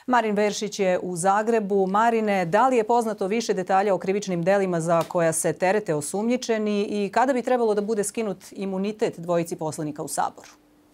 Marin Veršić je u Zagrebu. Marine, da li je poznato više detalja o krivičnim delima za koja se terete osumnjičeni i kada bi trebalo da bude skinut imunitet dvojici poslanika u Saboru?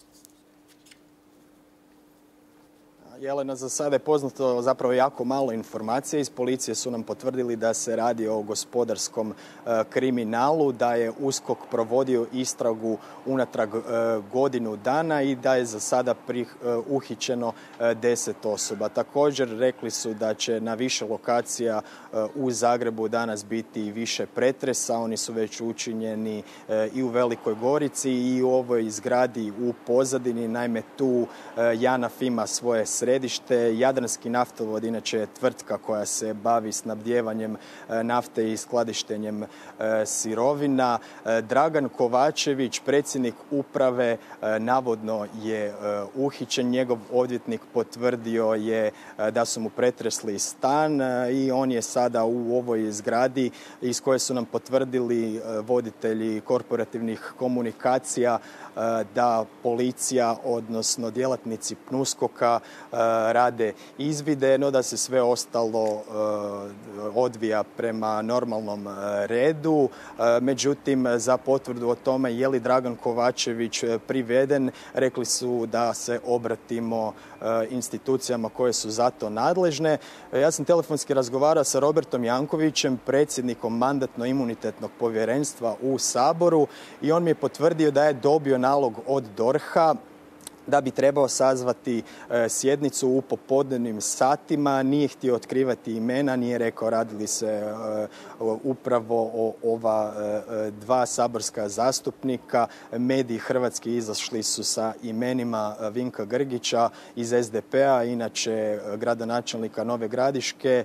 Jelena, za sada je poznato zapravo jako malo informacija. Iz policije su nam potvrdili da se radi o gospodarskom kriminalu, da je USKOK provodio istragu unatrag godinu dana i da je za sada uhićeno 10 osoba. Također rekli su da će na više lokacija u Zagrebu danas biti više pretresa. Oni su već učinjeni i u Velikoj Gorici i u ovoj zgradi u pozadini. Naime, tu JANAF ima svoje središte. Jadranski naftovod inače je tvrtka koja se bavi snabdijevanjem nafte i skladištenjem sirovina. Dragan Kovačević, predsjednik uprave, navodno je uhićen. Njegov odvjetnik potvrdio je da su mu pretresli stan i on je sada u ovoj zgradi iz koje su nam potvrdili voditelji korporativnih komunikacija da policija, odnosno djelatnici PNUSKOK-a rade izvide, no da se sve ostalo odvija prema normalnom redu. Međutim, za potvrdu o tome je li Dragan Kovačević priveden, rekli su da se obratimo institucijama koje su za to nadležne. Ja sam telefonski razgovarao sa Robertom Jankovićem, predsjednikom Mandatno-imunitetnog povjerenstva u Saboru, i on mi je potvrdio da je dobio nalog od DORH-a da bi trebao sazvati sjednicu u popodnevnim satima. Nije htio otkrivati imena, nije rekao radili se upravo o ova dva saborska zastupnika. Mediji hrvatski izašli su sa imenima Vinka Grgića iz SDP-a, inače gradonačelnika Nove Gradiške,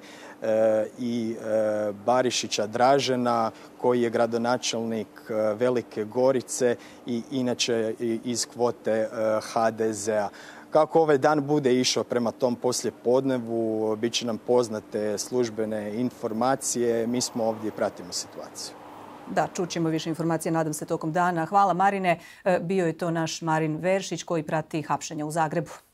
i Barišića Dražena, koji je gradonačelnik Velike Gorice i inače iz kvote HDZ-a. Kako ovaj dan bude išao prema tom poslijepodnevu, bit će nam poznate službene informacije. Mi smo ovdje i pratimo situaciju. Da, čućemo više informacija, nadam se, tokom dana. Hvala, Marine. Bio je to naš Marin Veršić koji prati hapšenja u Zagrebu.